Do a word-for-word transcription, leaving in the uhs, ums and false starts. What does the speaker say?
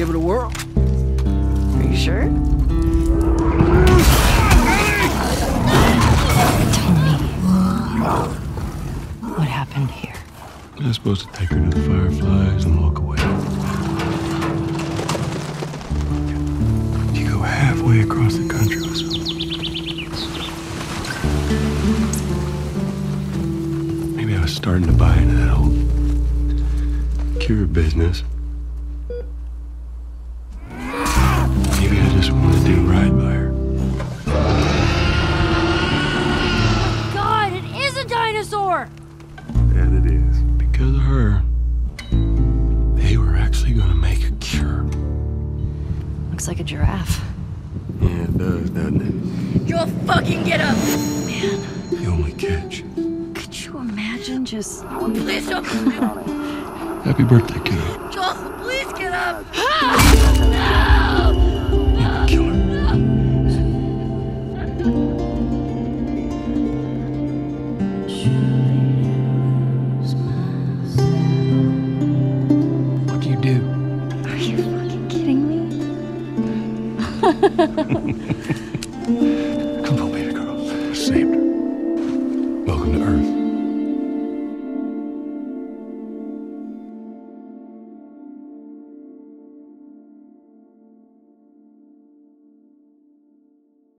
give it a whirl. Are you sure? Tell me, what happened here? I was supposed to take her to the Fireflies and walk away. You go halfway across the country with someone. Maybe I was starting to buy into that whole cure business. Maybe I just want to do right by her. God, it is a dinosaur! And it is. Because of her, they were actually going to make a cure. Looks like a giraffe. Yeah, it does, doesn't it? Joel, fucking get up! Man, The only catch. could you imagine just... Please don't. Happy birthday, kiddo. Joel, please get up!